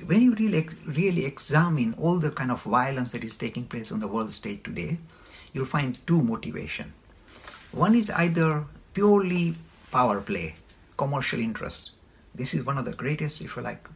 when you really examine all the kind of violence that is taking place on the world stage today, you'll find two motivations. One is either purely power play, commercial interests. This is one of the greatest, if you like,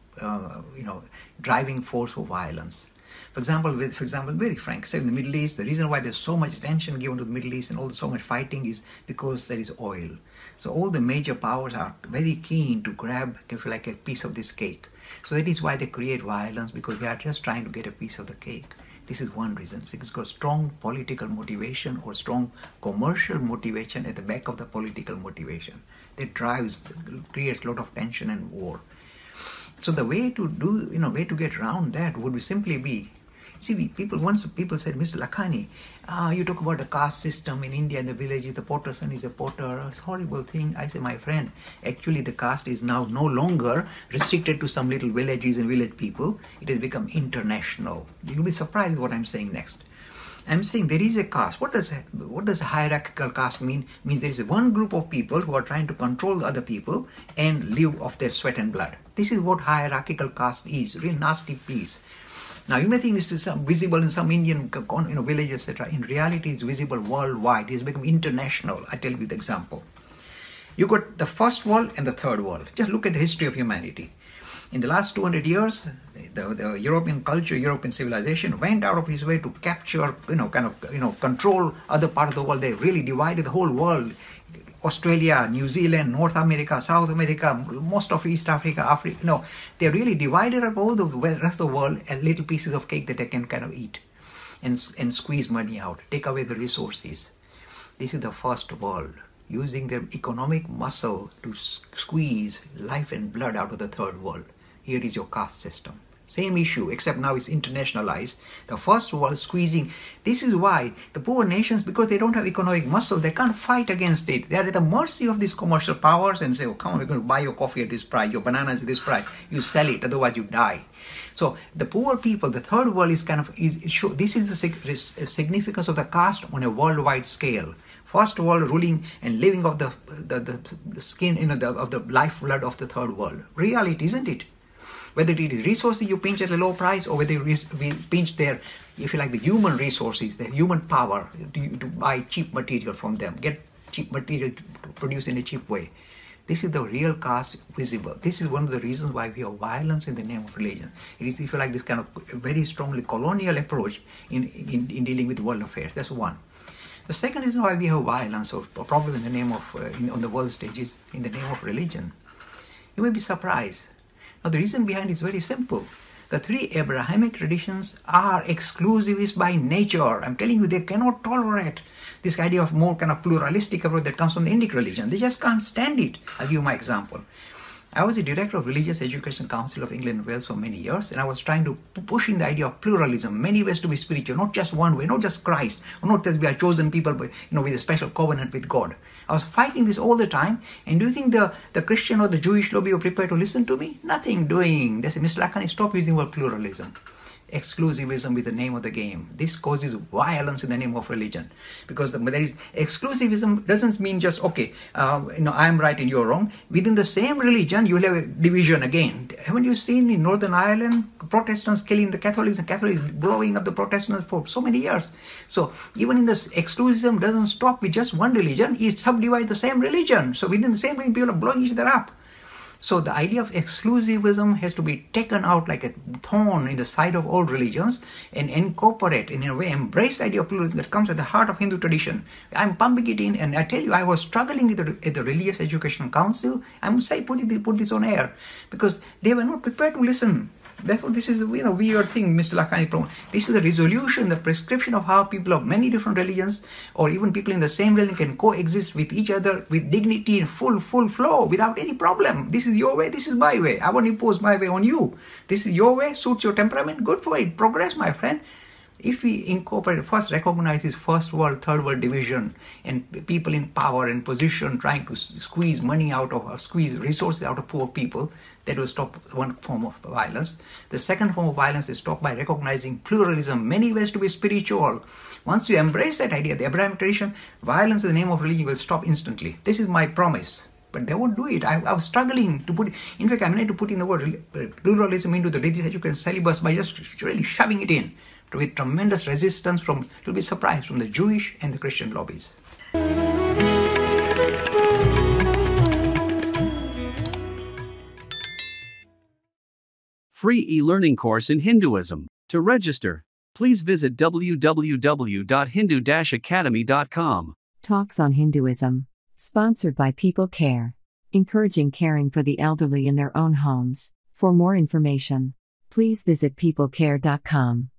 driving force for violence. For example, very frank, say in the Middle East, the reason why there's so much attention given to the Middle East and so much fighting is because there is oil. So all the major powers are very keen to grab, if you like, a piece of this cake. So that is why they create violence, because they are just trying to get a piece of the cake. This is one reason. So it's got strong political motivation or strong commercial motivation at the back of the political motivation that creates a lot of tension and war. So the way to get around that would simply be, once people said, Mr. Lakhani, you talk about the caste system in India, in the villages, the potter son is a potter, it's a horrible thing. I say, my friend, actually the caste is now no longer restricted to some little villages and village people. It has become international. You'll be surprised with what I'm saying next. I'm saying there is a caste. What does hierarchical caste mean? It means there is one group of people who are trying to control the other people and live off their sweat and blood. This is what hierarchical caste is, real nasty piece. Now you may think this is visible in some Indian villages, etc. In reality, it's visible worldwide. It's become international. I tell you the example. You got the first world and the third world. Just look at the history of humanity. In the last 200 years, the European culture, European civilization went out of his way to capture, control other part of the world. They really divided the whole world. Australia, New Zealand, North America, South America, most of East Africa, they really divided up all the rest of the world as little pieces of cake that they can kind of eat and squeeze money out, take away the resources. This is the first world, using their economic muscle to squeeze life and blood out of the third world. Here is your caste system. Same issue, except now it's internationalized. The first world squeezing. This is why the poor nations, because they don't have economic muscle, they can't fight against it. They are at the mercy of these commercial powers and say, oh, come on, we're going to buy your coffee at this price, your bananas at this price. You sell it, otherwise you die. So the poor people, the third world is this is the significance of the caste on a worldwide scale. First world ruling and living of the skin, of the lifeblood of the third world. Reality, isn't it? Whether it is resources you pinch at a low price, or whether we pinch their, if you like, the human resources, the human power to buy cheap material from them, get cheap material to produce in a cheap way. This is the real caste visible. This is one of the reasons why we have violence in the name of religion. It is, if you like, this kind of very strongly colonial approach in dealing with world affairs. That's one. The second reason why we have violence or a problem in the name of, on the world stage is in the name of religion. You may be surprised. Now the reason behind it is very simple. The three Abrahamic traditions are exclusivist by nature. I'm telling you, they cannot tolerate this idea of more kind of pluralistic approach that comes from the Indic religion. They just can't stand it. I'll give you my example. I was the director of Religious Education Council of England and Wales for many years, and I was trying to push in the idea of pluralism, many ways to be spiritual, not just one way, not just Christ, or not that we are chosen people, but, with a special covenant with God. I was fighting this all the time, and do you think the Christian or the Jewish lobby were prepared to listen to me? Nothing doing. They said, Mr. Lakhani, stop using the word pluralism. Exclusivism is the name of the game. This causes violence in the name of religion, because there is exclusivism doesn't mean just I'm right and you're wrong. Within the same religion, you will have a division again. Haven't you seen in Northern Ireland Protestants killing the Catholics and Catholics blowing up the Protestants for so many years? So even in this, exclusivism doesn't stop with just one religion. It subdivides the same religion. So within the same religion, people are blowing each other up. So the idea of exclusivism has to be taken out like a thorn in the side of all religions and incorporate, in a way, embrace the idea of pluralism that comes at the heart of Hindu tradition. I'm pumping it in, and I tell you, I was struggling at the Religious Education Council. I must say, put this on air, because they were not prepared to listen. Therefore, this is a weird thing, Mr. Lakhani. This is a resolution, the prescription of how people of many different religions, or even people in the same religion, can coexist with each other with dignity and full flow without any problem. This is your way, this is my way. I won't impose my way on you. This is your way, suits your temperament, good for it. Progress, my friend. If we incorporate, first recognize this first world, third world division, and people in power and position trying to squeeze money out of, or squeeze resources out of poor people, that will stop one form of violence. The second form of violence is stopped by recognizing pluralism, many ways to be spiritual. Once you embrace that idea, the Abrahamic tradition, violence in the name of religion will stop instantly. This is my promise. But they won't do it. I was struggling to put, in fact, I managed to put in the word pluralism into the religious education syllabus by just really shoving it in, with tremendous resistance from, you'll be surprised, from the Jewish and the Christian lobbies. Free e-learning course in Hinduism. To register, please visit www.hindu-academy.com. Talks on Hinduism. Sponsored by People Care. Encouraging caring for the elderly in their own homes. For more information, please visit peoplecare.com.